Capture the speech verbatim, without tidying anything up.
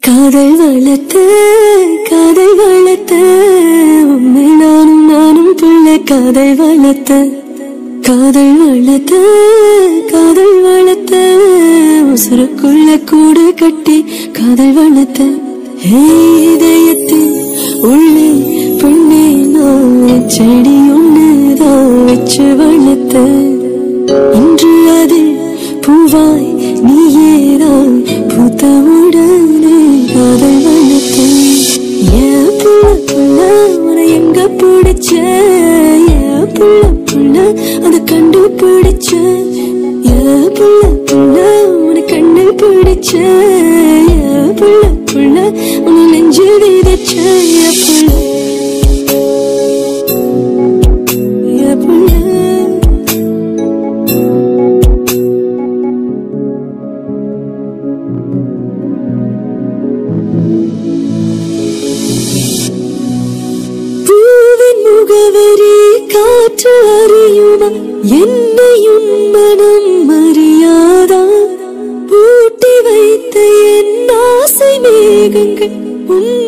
காதல் வளர்த்த காதல் வளர்த்த உன்னை நானும் நானும் பிள்ளை காதல் வளர்த்த காதல் வளர்த்த காதல் வளர்த்த உசுருக்குள்ள கூடு கட்டி காதல் வளர்த்த இதயத்தின் உள்ளே பெண்ணே நான் செடி ஒன்றுதான் வச்சு வளர்த்த இன்று அதில் பூவாய் நீயேதான் பூத்தவுடனே காதல் வளர்த்த ஏன் புள்ள புள்ள உன்னை எங்க பிடிச்ச ஏன் புள்ள புள்ள அதை கண்டுபிடிச்ச ஏன் புள்ள புள்ள உன்னை கண்ணு பிடிச்ச ஏன் புள்ள புள்ள உன்னை நெஞ்சு விதைச்ச ஏன் புள்ள ஏன் புள்ள முகவரி காற்று அறியுமா என்னையும் மனம் அறியாதா பூட்டி வைத்த என் ஆசை மேகங்கள் உன்